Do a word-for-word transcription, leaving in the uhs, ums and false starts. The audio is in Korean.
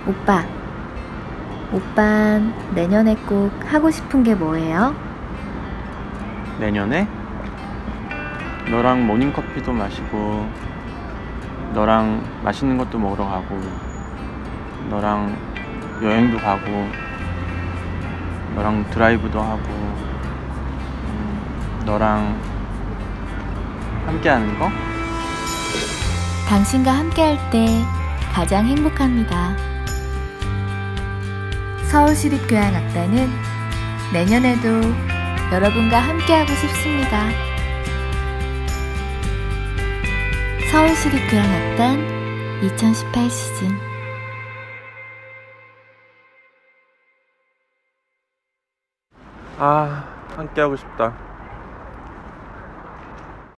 오빠, 오빤 내년에 꼭 하고 싶은 게 뭐예요? 내년에? 너랑 모닝커피도 마시고, 너랑 맛있는 것도 먹으러 가고, 너랑 여행도 가고, 너랑 드라이브도 하고, 음, 너랑 함께 하는 거? 당신과 함께 할 때 가장 행복합니다. 서울시립교향악단은 내년에도 여러분과 함께하고 싶습니다. 서울시립교향악단 이천십팔 시즌. 아, 함께 하고 싶다.